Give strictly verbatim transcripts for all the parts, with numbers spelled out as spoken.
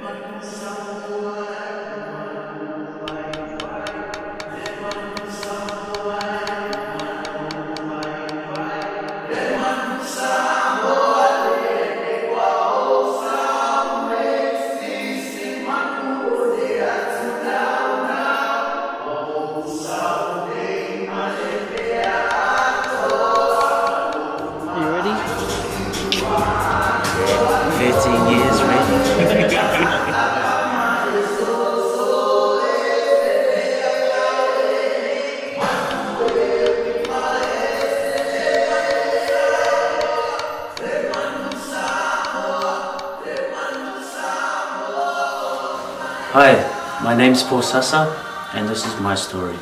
thirteen years ready. Hi, my name's Paul Sasa, and this is my story.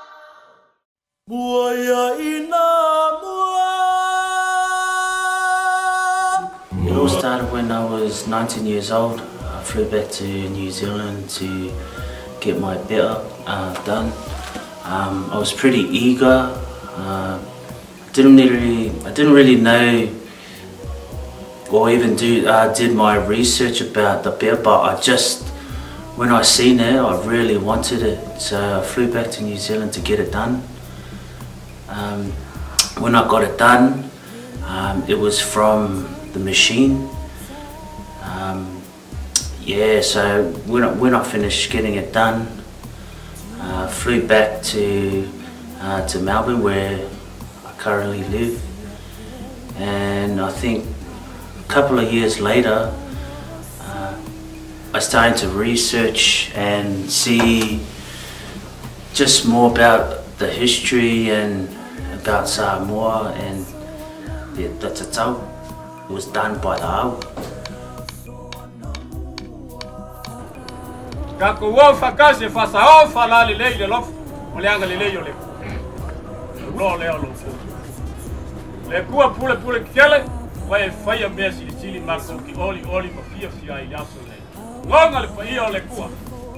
It all started when I was nineteen years old. I flew back to New Zealand to get my better uh, done. Um, I was pretty eager. Uh, didn't really, I didn't really know or even do uh, did my research about the better, but I just when I seen it, I really wanted it. So I flew back to New Zealand to get it done. Um, when I got it done, um, it was from the machine. Um, yeah, so when I, when I finished getting it done, I uh, flew back to uh, to Melbourne, where I currently live. And I think a couple of years later, uh, I started to research and see just more about the history and about Samoa and the, the TATAU. It was done by the TATAU. Kako wo fakase fasa o fala le le lo Muliagatele le yo le lo le lo le kua pule pule kele wa e fai me si sili marco ki oli oli ma fia fia ya so le ngonga le fai o le kua.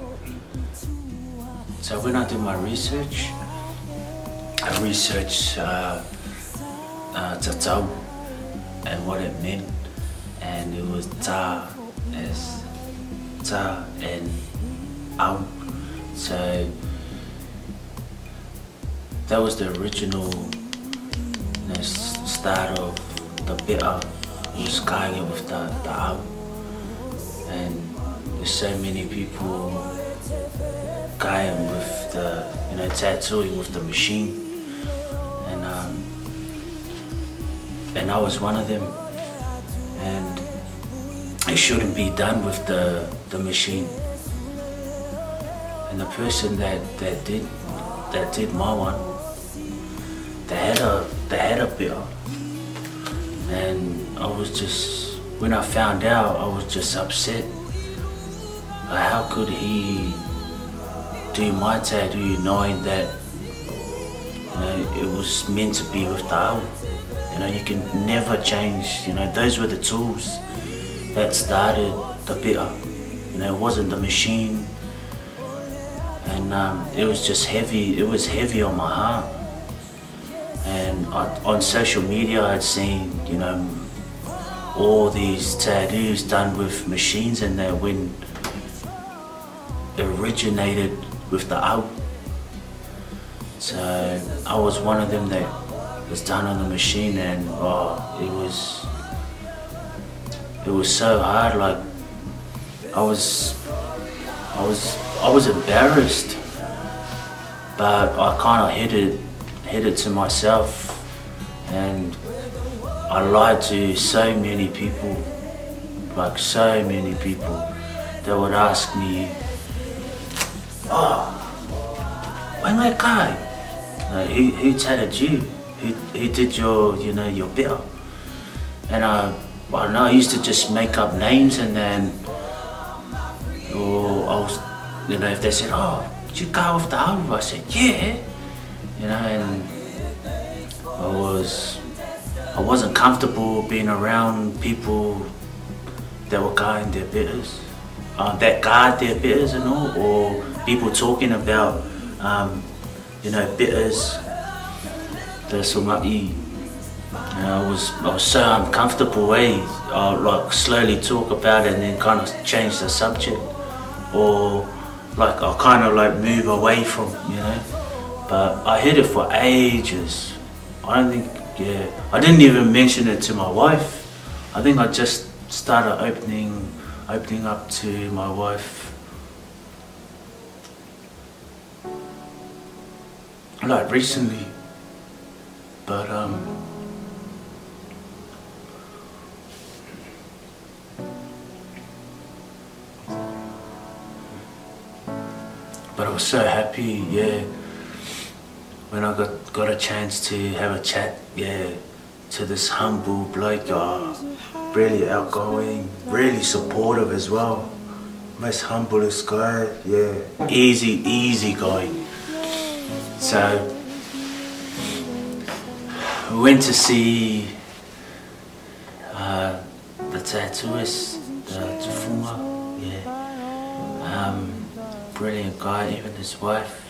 So when I did my research, I researched uh, uh, TATAU and what it meant, and it was ta as ta and au. So that was the original, you know, start of the better. It was going with the, the au, and there's so many people going with the, you know, tattooing with the machine, and um, and I was one of them, and it shouldn't be done with the the machine. And the person that that did that did my one, they had a they had a bill, and I was just, when I found out, I was just upset. Like, how could he do my tattoo knowing that, you know, it was meant to be with the TATAU? You know, you can never change. You know, those were the tools that started the better. You know, it wasn't the machine, and um, it was just heavy. It was heavy on my heart. And I, on social media, I'd seen, you know, all these tattoos done with machines, and that when it originated with the TATAU. So I was one of them that was done on the machine, and oh, it was it was so hard. Like I was I was I was embarrassed, but I kind of hid it hid it to myself, and I lied to so many people, like so many people that would ask me, "Oh, why my guy? Uh, who, who tattooed you? Who, who did your, you know, your bill?" And I, I don't know, I used to just make up names, and then, or I was, you know, if they said, "Oh, did you go with the TATAU?" I said, "Yeah," you know, and I was, I wasn't comfortable being around people that were guarding their bitters, uh, that guard their bitters and all, or people talking about, um, you know, bitters, the somai, And I was, I was so uncomfortable, eh? I would like slowly talk about it and then kind of change the subject, or like I kind of like move away from, you know. But I hid it for ages. I don't think, yeah, I didn't even mention it to my wife. I think I just started opening, opening up to my wife like recently. But um. But I was so happy, yeah, when I got, got a chance to have a chat, yeah, to this humble bloke, oh, really outgoing, really supportive as well. Most humblest guy, yeah, easy, easy guy. So, we went to see uh, the tattooist, the Tufunga, yeah. Um, Brilliant guy, even his wife.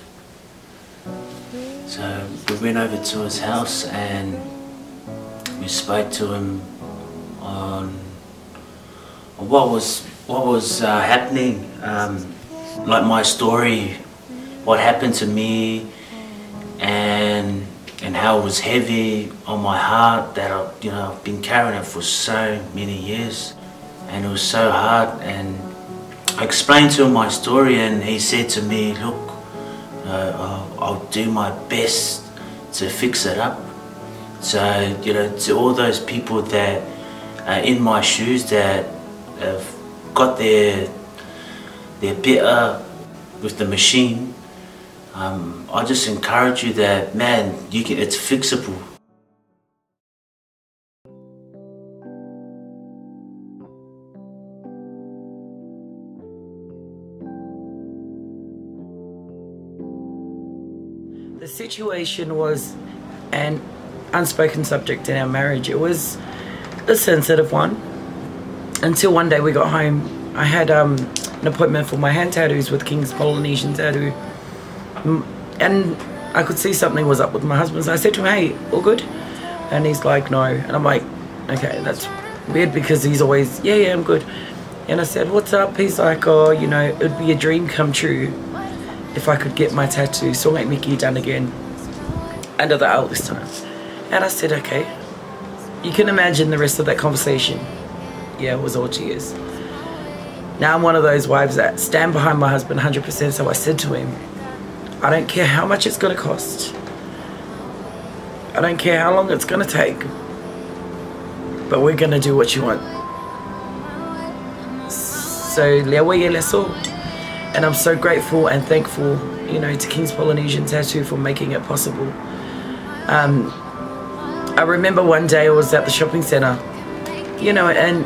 So we went over to his house and we spoke to him on, on what was what was uh, happening, um, like my story, what happened to me, and and how it was heavy on my heart that I, you know, I've been carrying it for so many years, and it was so hard. And I explained to him my story, and he said to me, look, uh, I'll, I'll do my best to fix it up. So, you know, to all those people that are in my shoes that have got their, their bitter with the machine, um, I just encourage you that, man, you can, it's fixable. The situation was an unspoken subject in our marriage. It was a sensitive one. Until one day we got home, I had um, an appointment for my hand tattoos with King's Polynesian Tattoo. And I could see something was up with my husband. So I said to him, hey, all good? And he's like, no. And I'm like, okay, that's weird because he's always, yeah, yeah, I'm good. And I said, what's up? He's like, oh, you know, it'd be a dream come true if I could get my tattoo, Songai Miki, done again, under the owl this time. And I said, okay. You can imagine the rest of that conversation. Yeah, it was all tears. Now I'm one of those wives that stand behind my husband one hundred percent, so I said to him, I don't care how much it's going to cost. I don't care how long it's going to take. But we're going to do what you want. So, leawa leso. And I'm so grateful and thankful, you know, to King's Polynesian Tattoo for making it possible. Um, I remember one day I was at the shopping centre, you know, and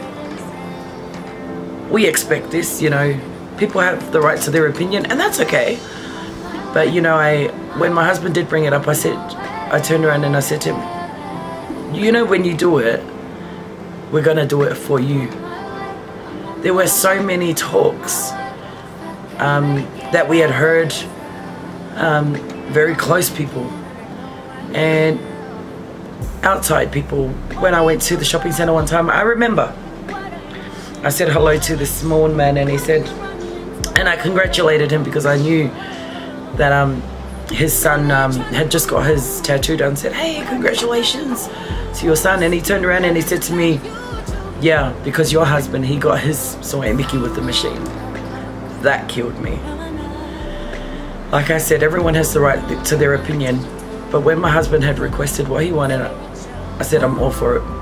we expect this, you know, people have the right to their opinion, and that's okay. But, you know, I when my husband did bring it up, I said, I turned around and I said to him, you know, when you do it, we're going to do it for you. There were so many talks Um, that we had heard, um, very close people and outside people. When I went to the shopping centre one time, I remember I said hello to this small man, and he said, and I congratulated him because I knew that um, his son um, had just got his tattoo done. Said, hey, congratulations to your son. And he turned around and he said to me, yeah, because your husband, he got his Songai Miki with the machine. That killed me. Like I said, everyone has the right to their opinion, but when my husband had requested what he wanted, I said I'm all for it.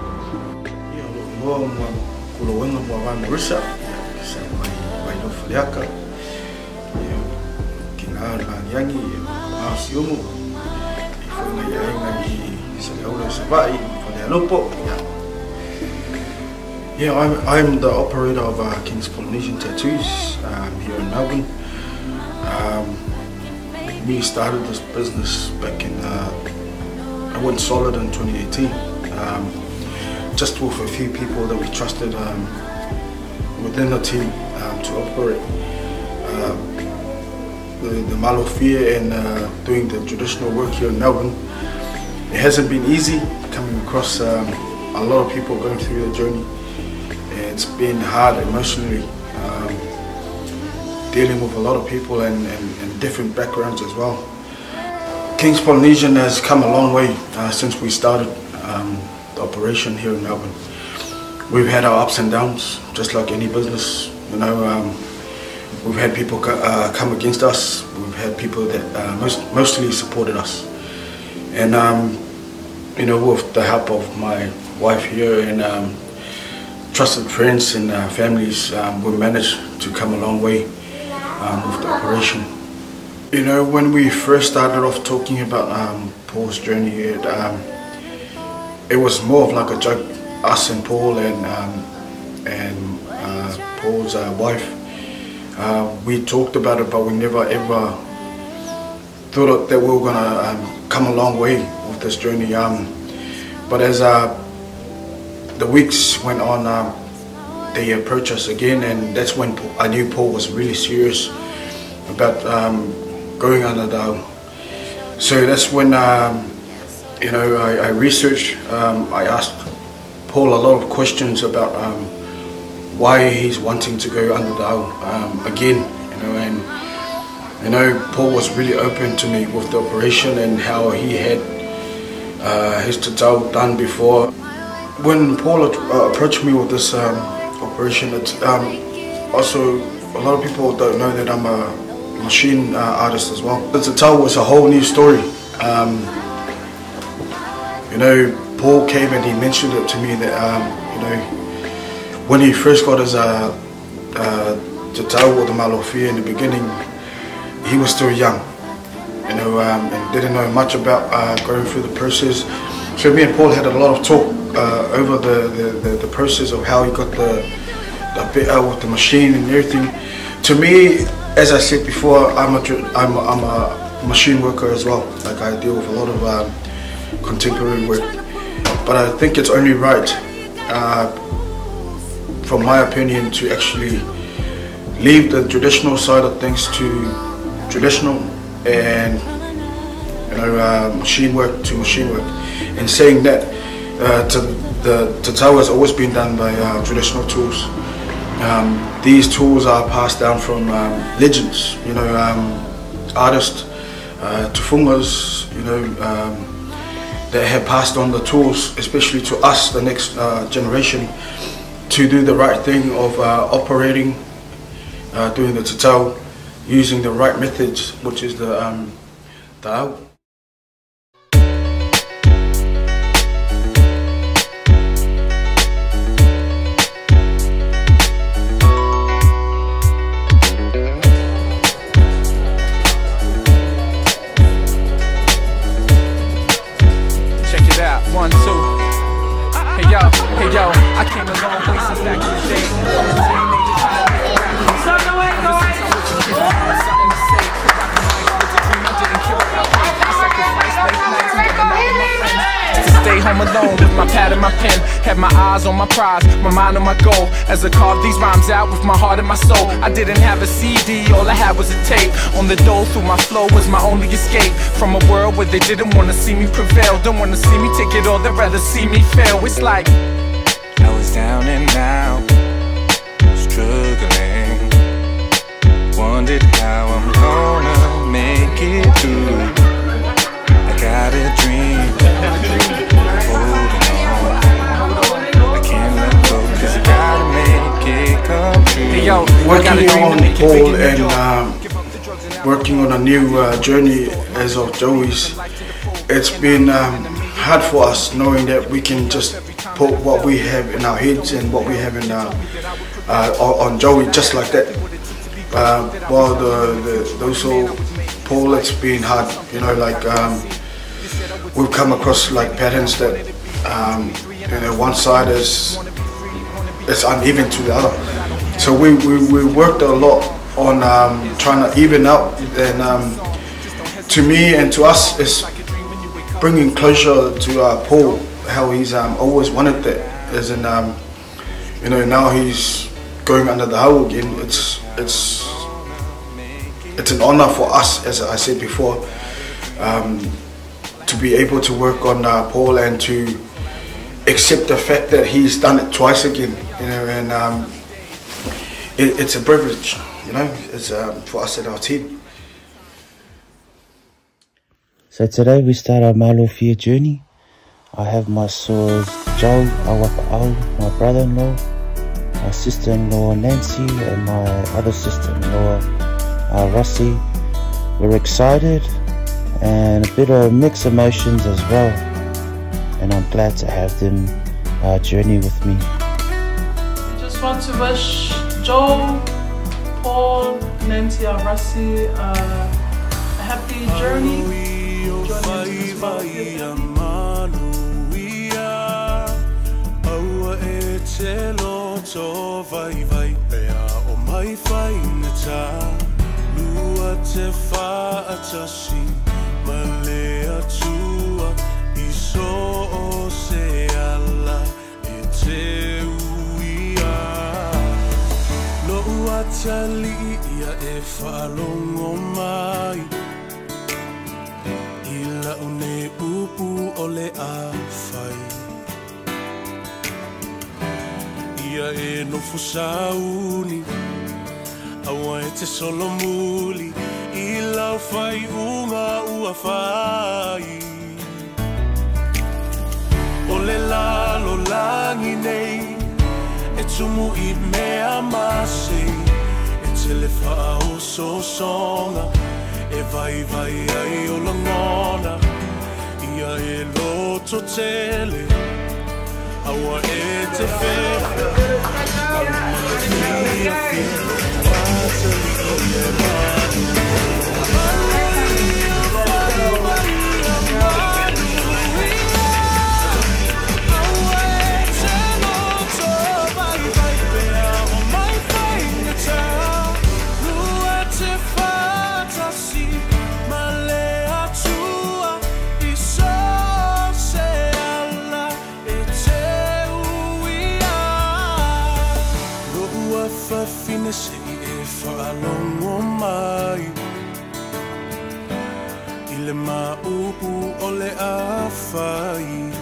Yeah, I'm, I'm the operator of uh, King's Polynesian Tattoos um, here in Melbourne. Um, we started this business back in, uh, I went solid in twenty eighteen. Um, just with a few people that we trusted um, within the team um, to operate. Uh, the, the malofia and uh, doing the traditional work here in Melbourne, it hasn't been easy coming coming across um, a lot of people going through the journey. It's been hard emotionally, um, dealing with a lot of people and, and, and different backgrounds as well. King's Polynesian has come a long way uh, since we started um, the operation here in Melbourne. We've had our ups and downs, just like any business. You know, um, we've had people co uh, come against us. We've had people that uh, most, mostly supported us. And um, you know, with the help of my wife here and um, trusted friends and uh, families, um, we managed to come a long way um, with the operation. You know, when we first started off talking about um, Paul's journey, it, um, it was more of like a joke, us and Paul and um, and uh, Paul's uh, wife. Uh, we talked about it, but we never ever thought that we were gonna um, come a long way with this journey. Um, but as uh, the weeks went on, um, they approached us again, and that's when I knew Paul was really serious about um, going under the TATAU. So that's when um, you know I, I researched. Um, I asked Paul a lot of questions about um, why he's wanting to go under the TATAU um, again. You know, and you know Paul was really open to me with the operation and how he had uh, his TATAU done before. When Paul uh, approached me with this um, operation, it's um, also a lot of people don't know that I'm a machine uh, artist as well. The TATAU was a whole new story. Um, you know, Paul came and he mentioned it to me that um, you know, when he first got his uh, uh, TATAU or the Malofia in the beginning, he was still young, you know, um, and didn't know much about uh, going through the process. So me and Paul had a lot of talk uh, over the, the, the, the process of how he got the, the bit out with the machine and everything. To me, as I said before, I'm a, I'm a, I'm a machine worker as well. Like I deal with a lot of um, contemporary work. But I think it's only right, uh, from my opinion, to actually leave the traditional side of things to traditional and you know, uh, machine work to machine work. In saying that, uh, to the TATAU has always been done by uh, traditional tools. Um, these tools are passed down from um, legends, you know, um, artists, uh, tufungas, you know, um, that have passed on the tools, especially to us, the next uh, generation, to do the right thing of uh, operating, uh, doing the TATAU, using the right methods, which is the um, TATAU. One, two. Hey yo, hey yo, I came a long way since back in the day. Stay home alone with my pad and my pen. Had my eyes on my prize, my mind on my goal. As I carved these rhymes out with my heart and my soul. I didn't have a C D, all I had was a tape. On the dole through my flow was my only escape. From a world where they didn't want to see me prevail. Don't want to see me take it all, they'd rather see me fail. It's like I was down and out, struggling. Wondered how I'm gonna make it through. I got a dream, holding on. I can't let go, cause I gotta make it come true. Hey, yo, working on Paul and um, working on a new uh, journey as of Joey's, it's been um, hard for us knowing that we can just put what we have in our heads and what we have in our, uh, on Joey just like that. Uh, while the, the, those who Paul, it's been hard, you know, like um, we've come across like patterns that um, you know, one side is is uneven to the other. So we, we, we worked a lot on um, trying to even out, and um, to me and to us is bringing closure to uh, Paul, how he's um, always wanted that, as in um, you know, now he's going under the TATAU again. It's it's it's an honor for us, as I said before, um, to be able to work on uh, Paul and to accept the fact that he's done it twice again, you know, and um, it, it's a privilege, you know, it's um, for us at our team. So today we start our Malofia journey. I have my sores Joe, Awapa'au, my brother-in-law, my sister-in-law Nancy, and my other sister-in-law uh, Russie. We're excited and a bit of mixed emotions as well, and I'm glad to have them uh, journey with me. I just want to wish Joe, Paul, Nancy, and Russie uh, a happy journey. Journey into Tali ia e whaalongo mai Ila une upu ole a whai Ia e nofu sauni Awa e te solo muli Ila whai unga ua whai Ole lalo langi nei E tumu I mea masi Tele whao so songa E vai vai ai o langona Ia e loto tele Awa e te whewha Awa e te se e whaalongo mai I le maupu o le a whai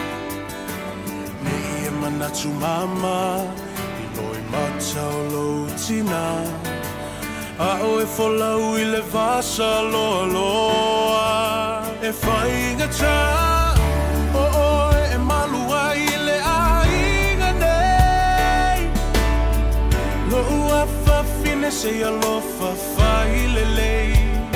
Me ia manatu mama I loi matau lo tina A o e wholau I le vasa loa loa E whai ngata O o e malua I le a inga nei Lo ua whawhine se alofa whai lelei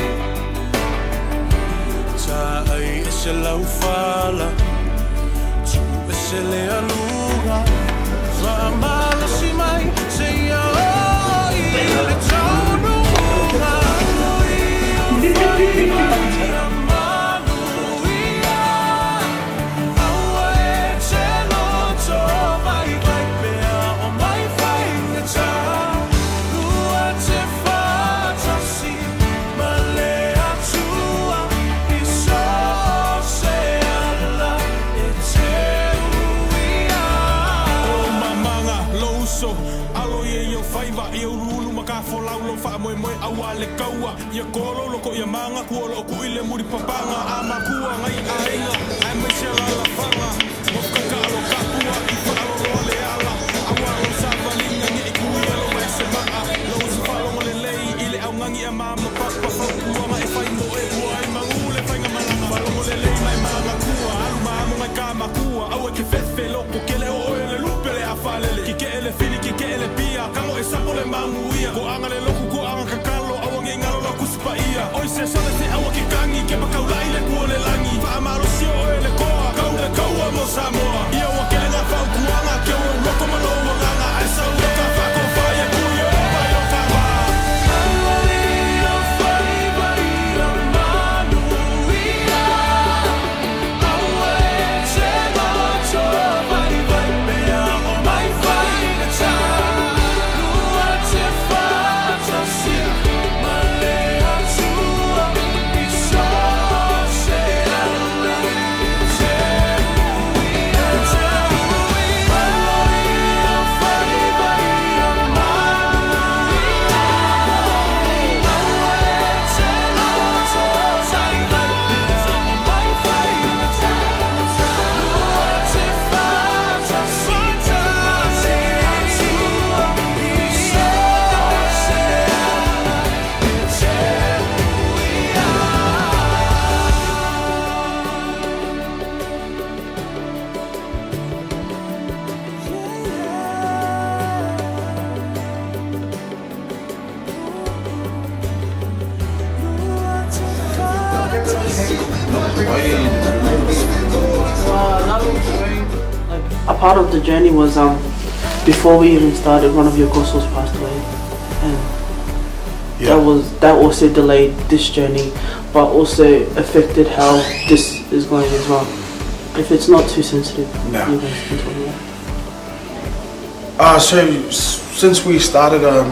Ta ai e se lau whala Tu e se le aluga Whamala si mai se ia oi le taununga Oi o whai a manu ia Aua e te loto vai vai pea o mai whai ngata Awa le kaua, ia kolo loko ia manga kuolo ku ile muri papanga ama kua ngai ainga ai mai se la la fanga mo kakalo kapua I falo le ala awa lo savalinga ni ku ia lo mai se maa lo se falo le lei ile au ngangi ia mama papa fa kua mai fai mo e kua ai mangule fai nga malanga falo le lei mai mama kua alu mama mai kama kua au ke fefe loko ke le o le lupe le afale ki ke ele fili ki ke ele pia kamo e sapo le mangu ia ko anga le loko ko anga Oi se sole te awa ki kangi ke pa kaulai le kua le langi Wha amaro si o e le koa Kau le kaua mo Samoa Ia wa ke le ngā whau kuanga Ke o loko malo o nganga Ai sa ua ka whako whai e kui o pai o ka wā Awa i o whai vai o manu ia Awa e te loto vai vai pea o mai whai na tā Lua te whata si A part of the journey was um before we even started, one of your courses passed away, and Yeah. that was that also delayed this journey, but also affected how this is going as well. If it's not too sensitive, No. you guys can talk about it. Uh, so s- since we started um,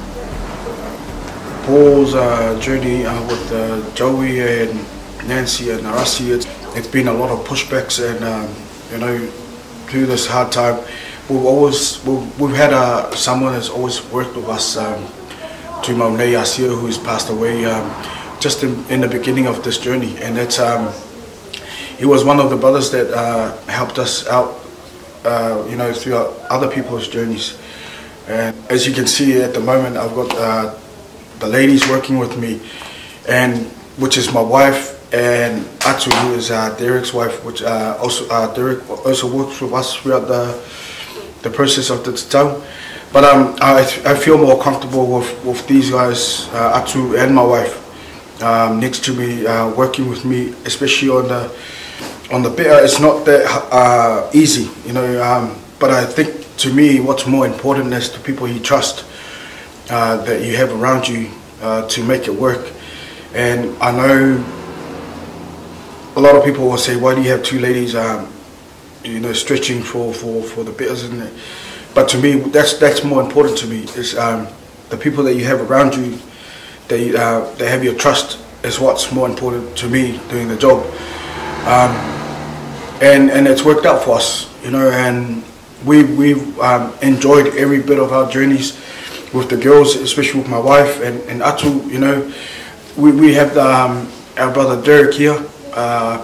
Paul's uh, journey uh, with uh, Joey and Nancy and Arasi, it's, it's been a lot of pushbacks, and um, you know, through this hard time, we've always we've, we've had uh, someone that's always worked with us. Um, to Muliagatele, who's passed away um, just in, in the beginning of this journey, and it's um, he was one of the brothers that uh, helped us out, uh, you know, through other people's journeys. And as you can see at the moment, I've got uh, the ladies working with me, and which is my wife, and Atu, who is uh, Derek's wife, which uh, also uh, Derek also works with us throughout the the process of the TATAU. But um, I, I feel more comfortable with, with these guys, uh, Atu and my wife, um, next to me, uh, working with me, especially on the on the bit. It's not that uh, easy, you know. Um, but I think to me, what's more important is the people you trust, uh, that you have around you uh, to make it work. And I know a lot of people will say, "Why do you have two ladies, um, you know, stretching for for for the bitters?" And but to me, that's that's more important to me. Is um, the people that you have around you, they uh, they have your trust, is what's more important to me doing the job. Um, and and it's worked out for us, you know. And we we've um, enjoyed every bit of our journeys with the girls, especially with my wife and and Atu. You know, we we have the, um, our brother Derek here, uh,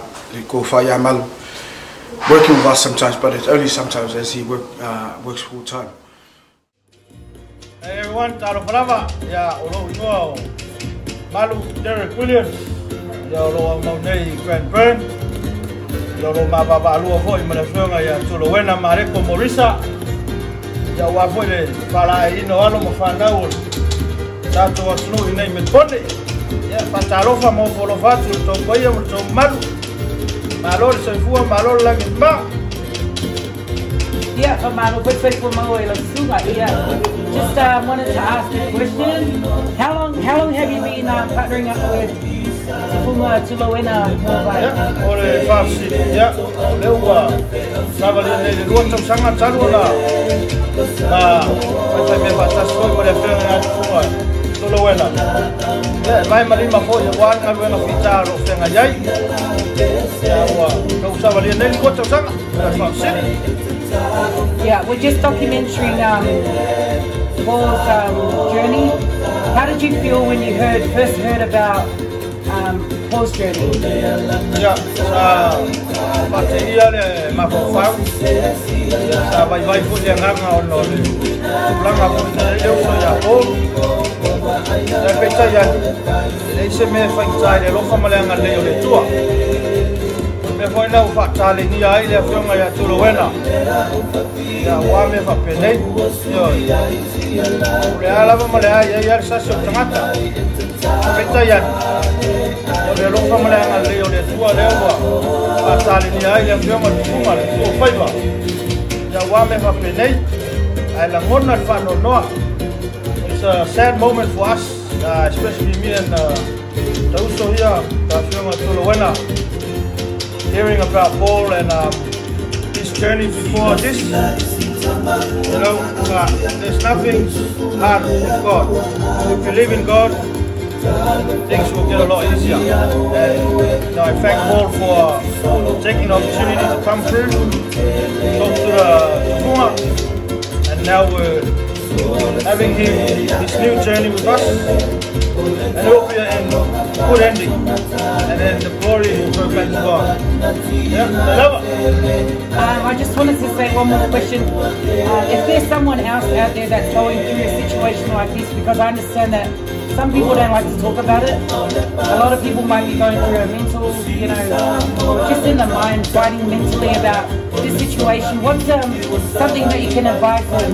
working with us sometimes, but it's only sometimes as he work, uh, works full time. Hey everyone, Taro Palava, ya Olo Inoa, Malu Derek Williams, ya Olo Maunei Grand Bern, ya Olo Mababa Alua Foi Manafuanga, ya Tolo Wena Mareko Morisa, ya Wafoi Pala Ino Alo Mafandau, Tato Wasnu Inei Metponde, ya Patarofa Mofolofatu, Tokoya, Malu. Malor soifua malor lagi mbak. Yeah, for Malo, quick quick for Malo, yeah. Just uh, wanted to ask a question. How long how long have you been uh, partnering up with Puma Tulowena? Ya, oleh Farsi, ya, lewa. Sabali ni dua tahun sangat caru lah. Nah, macam ni batas kau boleh faham semua. Tulowena. Ya, mai mali mahu ya wan kami nak bicara dengan jai. Yeah, we're just documenting um, Paul's um, journey. How did you feel when you heard first heard about um, Paul's journey? Ya, sa bateria le mafofau. Sa vai vai pun yang nganga ono le. Pulang aku le yo ya Paul. Ya peta ya. Le se me fai tai le lo famalanga le yo le tua. Me foi na fa tale ni ai le afionga ya tulo wena. Ya wa me fa pele. Yo. Le ala va male ai ya sa so tamata. Peta ya. Yo le lo famalanga le yo le tua le wa. Fa tale ni ai le afionga tuma le tua fai va. Ya wa me fa pele. Ai la ngona fa no no. It's a sad moment for us, uh, especially me and uh, Tauso here, afionga tulo wena. Hearing about Paul and um, his journey before this, you know, uh, there's nothing hard with God. If you believe in God, things will get a lot easier. And you know, I thank Paul for uh, taking the opportunity to come through, talk to the Tuma, and now we're having him his new journey with us. And hope we are in good ending, and then the glory will go back to God. Yeah, I love it. Um, I just wanted to say one more question. Uh, if there's someone else out there that's going through a situation like this, because I understand that some people don't like to talk about it. A lot of people might be going through a mental, you know, just in the mind, fighting mentally about this situation. What's um, something that you can advise them?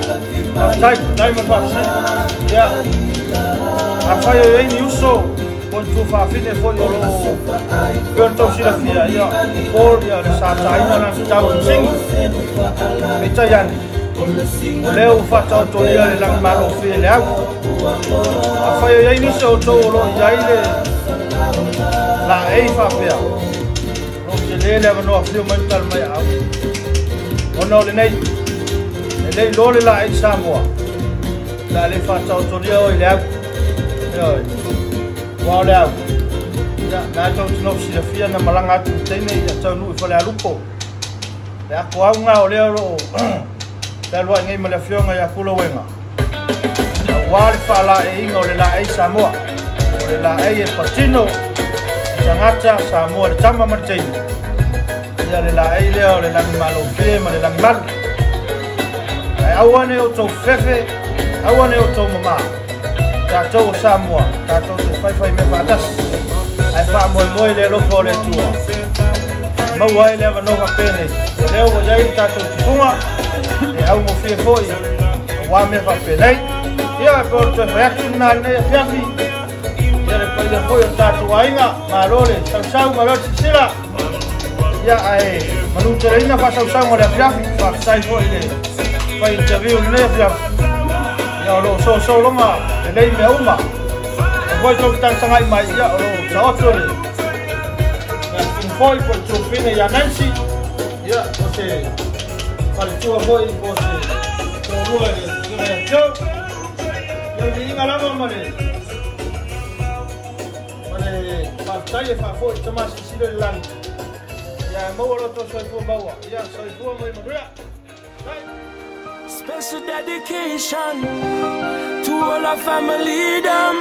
Time, time of us. Yeah. I fire in you so. Pon tu fa fine fo yo lo. Pon to sila fia ya. Paul ya le sa ta ina na tau sing. Meta yan. Leo fa ta to ya le lang malo fi le au. Afa yo ya ni so to lo ya ile. La ei fa fia. No se le le no fio mental mai au. Ono le nei. Le lo le la ei Samoa. La le fa ta to ya le au. Yo. Wow leo. Ya, na tau tino si la fia na malanga tu tene ya tau nu fa le alupo. Le ako au nga o leo lo. Le lo ngai mala fio nga ya kulo wenga. Wal fa la e ingo le la e Samoa. Le la e patino. Sangata Samoa le tama martei. Ya le la e leo le lang malo fe ma le lang mal. Ai awane o to fefe. Awane o to mama. TATAU Samoa, TATAU te fai fai me patas. Ai fa moi moi le lofo le tua. Ma wai le no ka pene. Leo go dai TATAU tunga. E au mo fie foi. Wa me fa pene. Ia por te reaction na ne fiafi. Ia le pai le foi TATAU ainga, ma lole, sau sau ma lole sila. Ia ai, manu te reina fa sau sau mo le fiafi, fa sai foi le. Fai interview ne fiafi. Ya lo so so longa le me uma voi to tan sangai mai ya lo sa otro le ya tin foi por tu fine ya Nancy ya o se para tu voi o se to rua le ya yo yo ni ngala mo male male pa talle fa foi toma si le lan ya mo lo to so fu bawa ya so fu mo mo ya Special dedication to all our family, them.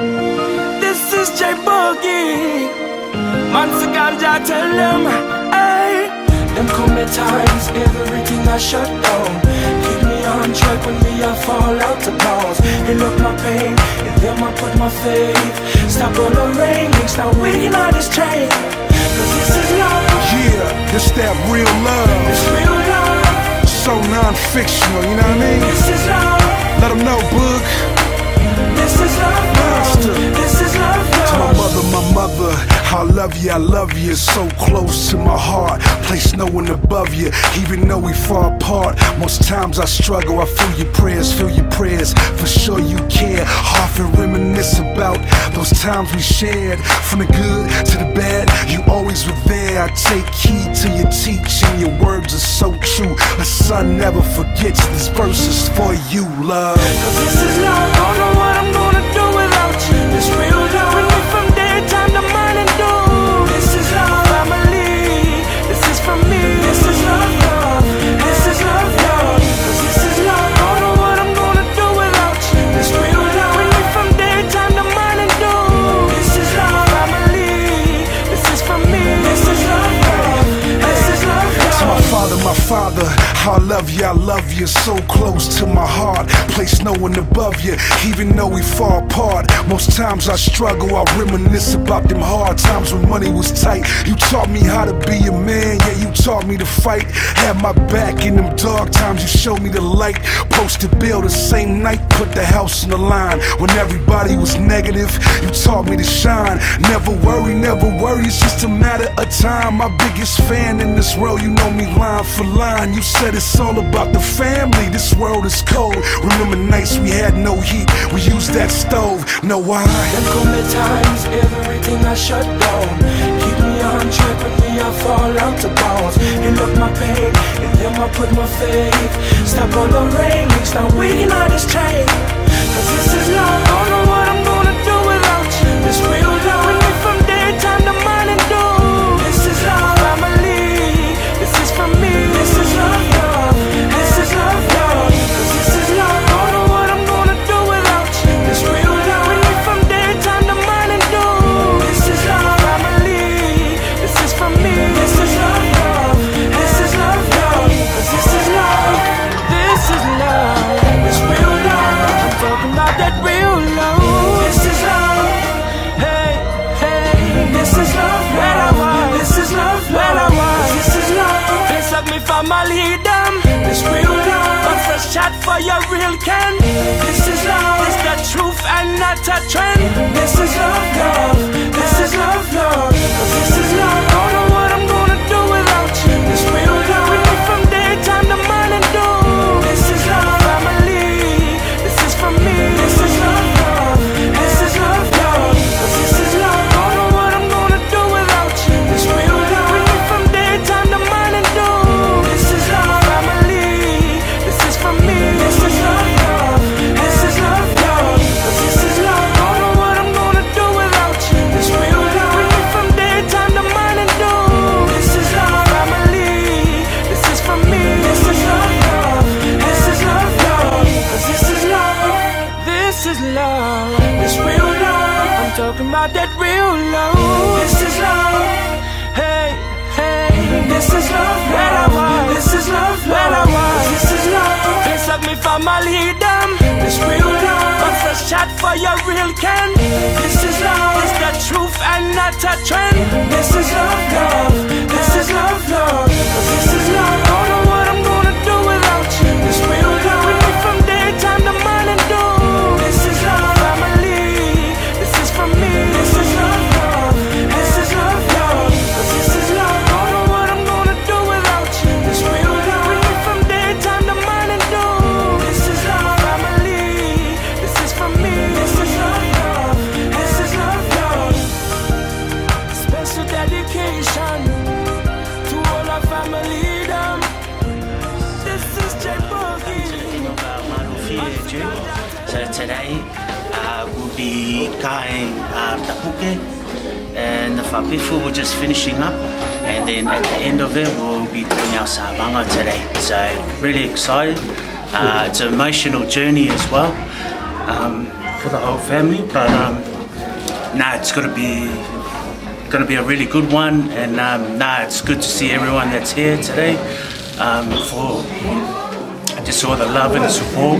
This is J Boogie. Once again, I tell them, hey. Them come at times, everything I shut down. Keep me on track when me I fall out of bounds. They look my pain, in them I put my faith. Stop on the rain, now waiting on this train. Cause this is love. Yeah, this that real love. This real love. So non-fictional, you know what I mean? This is love. Let them know, Boog. This is love, Monster. This is love, To my mother, my mother, I love you, I love you. So close to my heart, place no one above you. Even though we far apart, most times I struggle. I feel your prayers, feel your prayers. For sure you care, often reminisce about those times we shared. From the good to the bad, you always were there. I take heed to your teaching, your words are so true. A son never forgets, this verse is for you, love. Cause this is love, I don't know what I'm gonna do without you. This real love, bring me from daytime to morning dew. This is love, family, this is for me. This is love, love, this is love, love. Cause this is love, I don't know what I'm gonna do without you. This real love, bring me from daytime to morning dew. This is love, family, this is for me. This is love, love, this is love, love. To my father, my father, I love you, I love you, so close to my heart. Place no one above you, even though we far apart. Most times I struggle, I reminisce about them hard times when money was tight. You taught me how to be a man, yeah, you taught me to fight. Had my back in them dark times, you showed me the light. Posted bill the same night, put the house on the line. When everybody was negative, you taught me to shine. Never worry, never worry, it's just a matter of time. My biggest fan in this world, you know me line for line. You said it's all about the family, this world is cold. Remember nights we had no heat, we used that stove, know why? Them come at times, everything I shut down. Keep me on track when me I fall out of bounds. You look my pain, in them I put my faith. Stop on the rain, now waiting on this train. Cause this is love, I don't know what I'm gonna do without you. This real love, bring me from daytime to morning dew. This is love, family, this is for me. This is love, love, this is love, love. Cause this is love, I don't know what I'm gonna do without you. This real love, bring me from daytime to morning dew. This is love, family, this is for me. This is love, love, this is love, love. Cause this is love, this is love, this real love. I'm talking about that real love. This is love, hey, hey. This is love, where I was. This is love, where I was. This is love. This of me family, them. This real love. A fresh shot for your real can. This is love. It's the truth and not a trend. This is love, love. This is love. This real love. I'm talking about that real love. This is love. Hey, hey. This is love. Where I was. This is love. Where I was. This is love. This of me family them. This real love. What's a shot for your real can? This is love. It's the truth and not a trend. This is love, love. This is love, love. This is love. I don't know what I'm gonna do without you. This real love. With me from daytime to morning do. This is love, family. This is from me. This is love, love. This is love, love. This is love. I don't know what I'm gonna do without you. This real love. With me from daytime to morning do. This is love, family. This is from me. This is love, love. This is love, love. Special dedication to all our family. Them. This is J Boogie. So today uh, we'll be going uh, Tapuke, and the Whapifu we're just finishing up, and then at the end of it we'll be doing our Sabanga today. So really excited. Uh, it's an emotional journey as well um, for the whole family, but um, nah, it's gonna be gonna be a really good one, and um, nah, it's good to see everyone that's here today um, for just all the love and the support.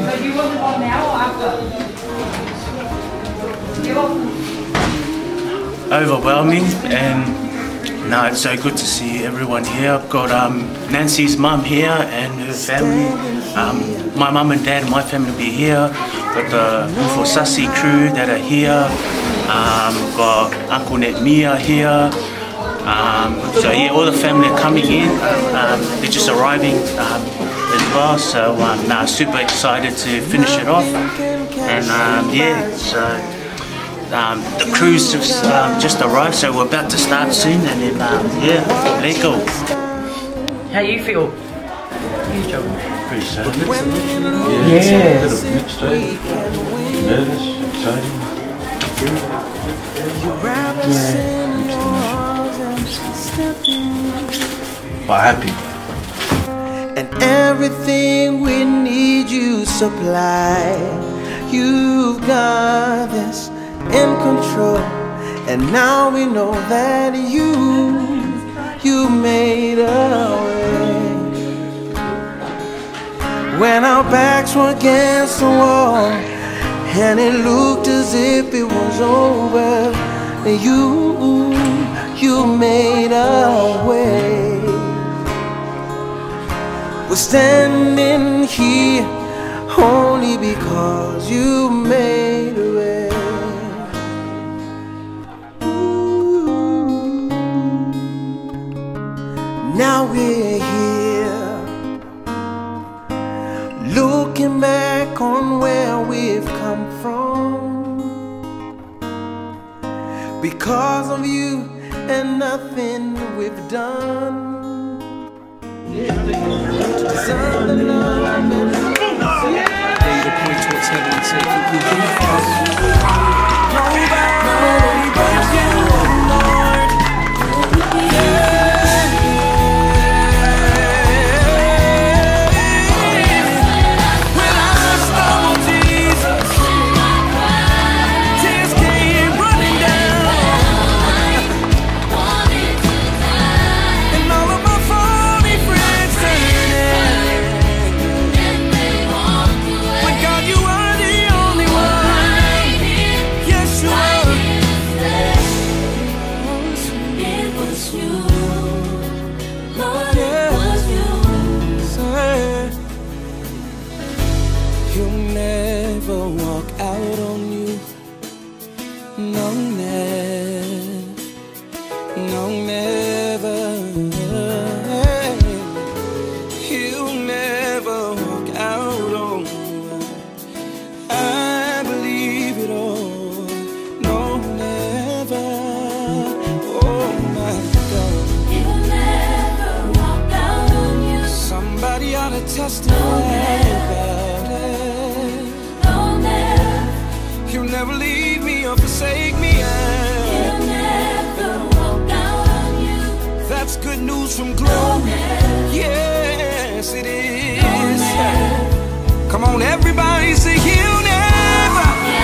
Overwhelming, and no, it's so good to see everyone here. I've got um, Nancy's mum here and her family. Um, my mum and dad and my family will be here. Got the Paul Sasa crew that are here. Um, got Uncle Net Mia here. Um, so yeah, all the family are coming in. Um, they're just arriving um, as well. So um, nah, super excited to finish it off. And um, yeah, so um, the cruise just, um, just arrived, so we're about to start soon. And then um, yeah, let's go. How you feel? You Joe? Pretty sad. Yeah. Yeah. A little mixed, eh? Nervous, exciting. Yeah. But happy. And everything we need you supply. You've got this in control, and now we know that you, you made a way. When our backs were against the wall, and it looked as if it was over, you, you made a way. We're standing here only because you made a way. Ooh. Now we're here, looking back on where we've come from, because of you and nothing we've done. Something testify about it. No, never. You'll never leave me or forsake me. He'll never walk out on you. That's good news from glory. No, yes, it is. No, come on, everybody, say he'll never.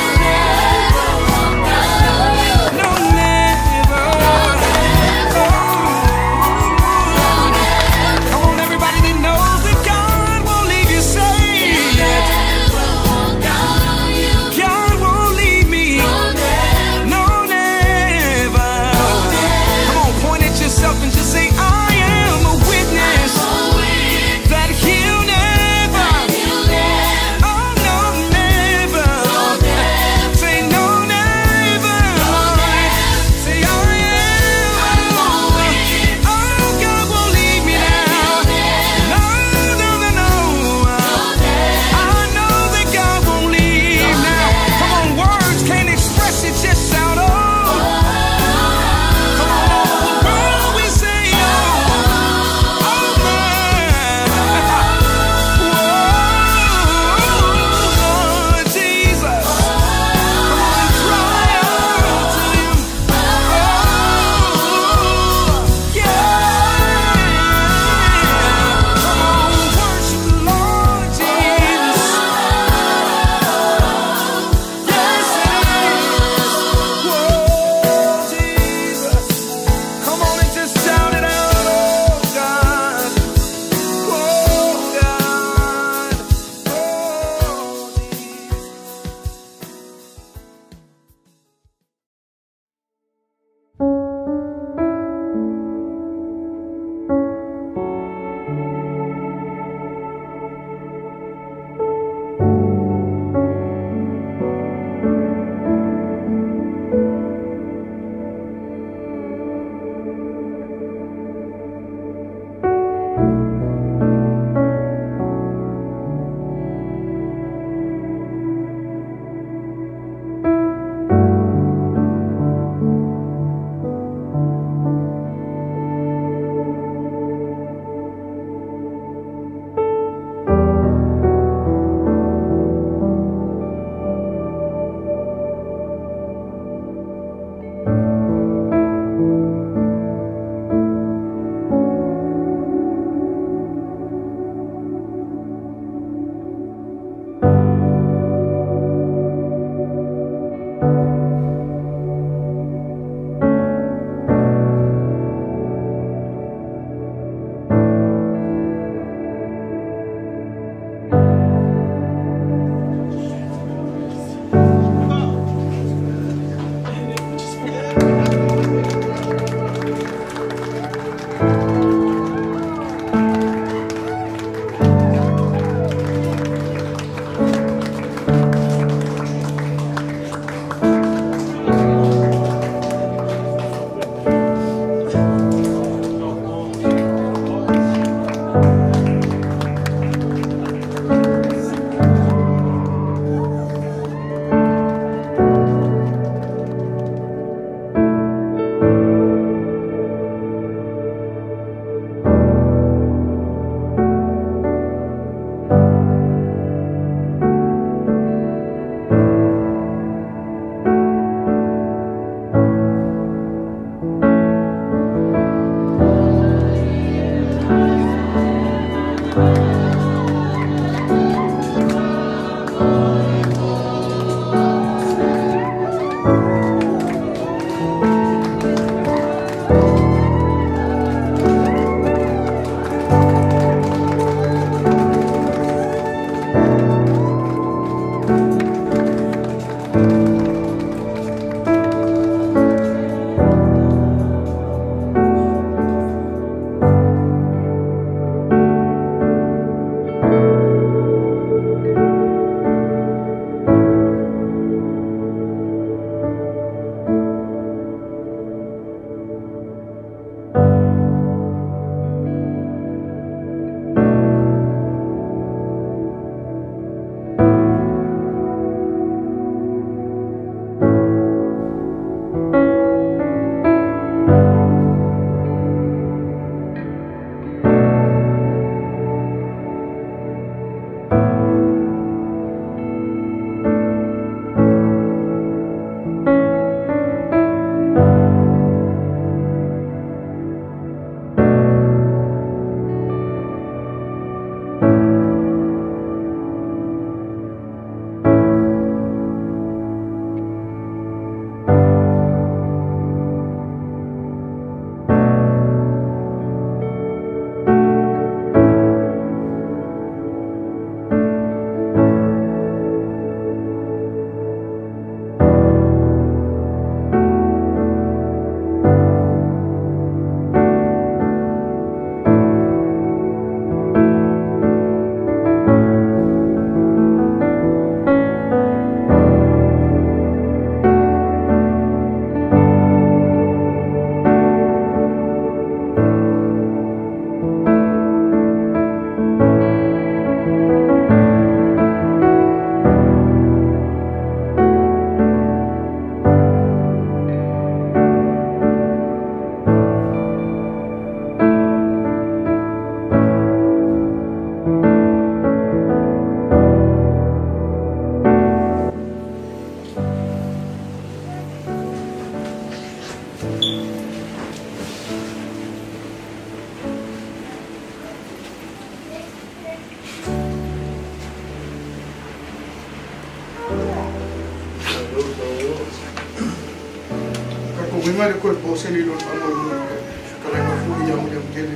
Kung nga ko po sa lilon ano kaya nga po iya Muliagatele.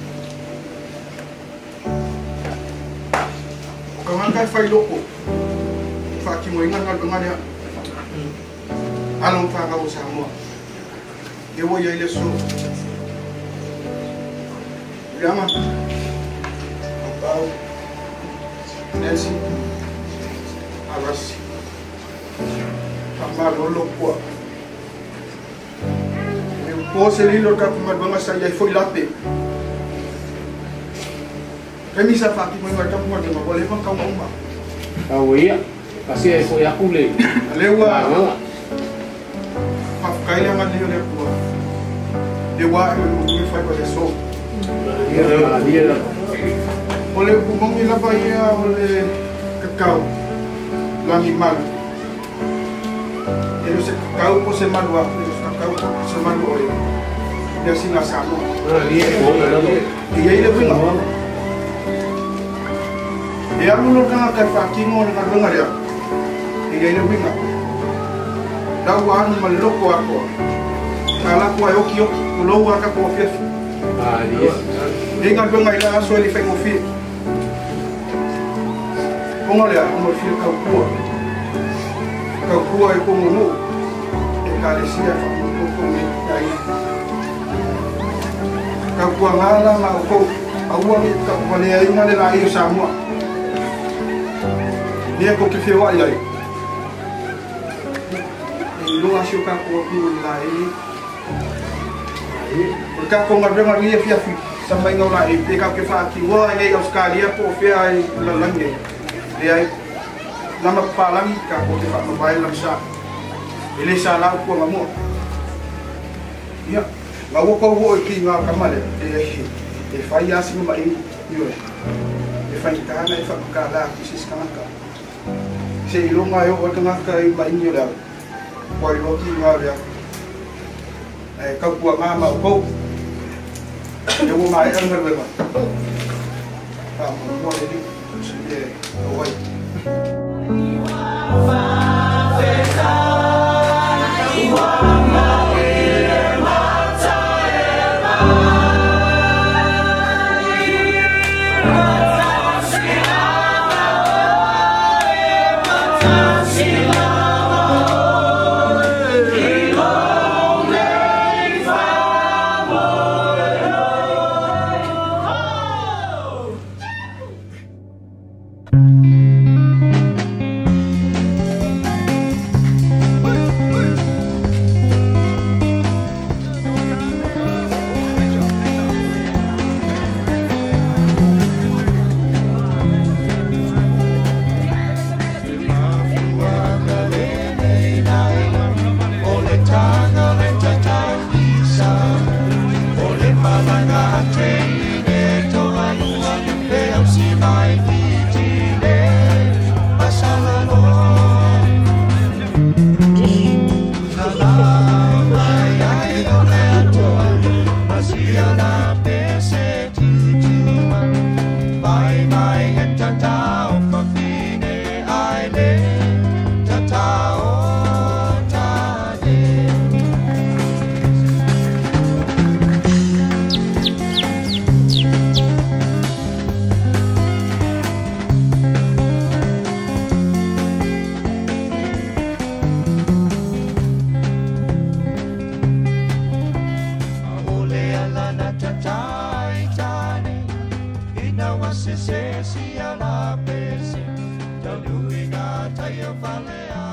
Kung nga kay fay loko. Faki mo ingat nga nga niya. Anong pa ka sa mo? Ewo ya ile so. Gama. Pau. Nancy. Arasi. Pamalo loko. Po sa lilor ka pumadbanga sa iya foi latte. Kami sa faki mo ingat mo di mawala pang kaumang ba. Tahu iya. Kasi ay foi aku le. Lewa. Kailangan niyo na po. Dewa yung may pa so. Iya, iya. Oleh bumang ila pa iya oleh kakao. Langimal. Pero sa kakao po sa malwa, pero sa kakao po sa malwa oleh. Dia sinasamo. Ah, iya, boleh lah. Iya ile binga. Dia mulur ka ka fakimo na binga dia. Iya ile binga. Dawan maloko ako. Kala ko ay oki oki ulo ka ko fief. Ah, iya. Dengan bengai ila so li feng ofi. Kung ala mo fi ka ko. Ka ko ay ko mo. E kale sia fa mo ko ni ai. Ka ko ngala ma ko awa ni ka ko le ai ngale la ai sa mo. Dia ko ki fi wa ai. Lu asyik aku aku lai, berkat kau ngadeng ngadeng dia fiaf sampai ngau lai, dia kau kefaki, wah ini Australia po fiaf lalang dia, dia nama palang kau kefak mobile langsa, ini salah aku ngamu, ya, ngau kau wo iki ngau kamal dia, dia faya sih mbak ini, yo, dia faya kana, dia faya kana, bisnis kana ka, si ilung ayo tengah ke mbak ini dah. Quay lo ki nga dia eh ka buat ngama ko dia mau mai ăn hơn rồi mà à mua đi để rồi se se si ala pese, taluinga tayo valea.